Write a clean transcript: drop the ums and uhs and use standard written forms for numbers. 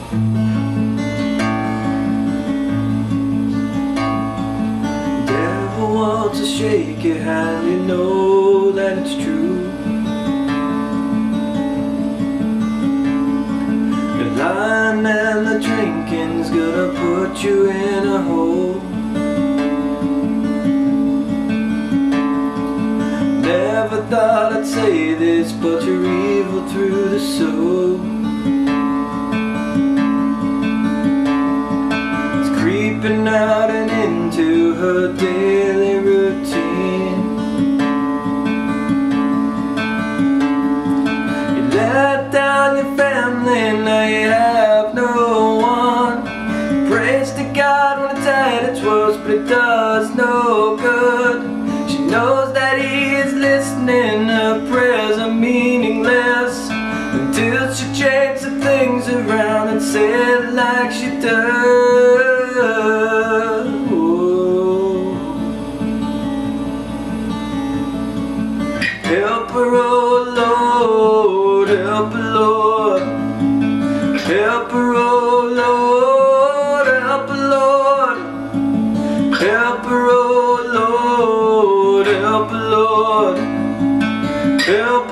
Devil wants to shake your hand, you know that it's true. The lying and the drinking's gonna put you in a hole. Never thought I'd say this, but you're evil through the soul. It's creeping out and into her daily routine. You let down your family, now you have no one. Prays to God when it's at its worst, but it does no good. She knows that He is listening, her prayers are meaningless, until she changes the things around and says it like she does. Help her, oh Lord, help her, Lord. Help her, oh Lord, help her, Lord. Help her, oh Lord, help her, Lord. Help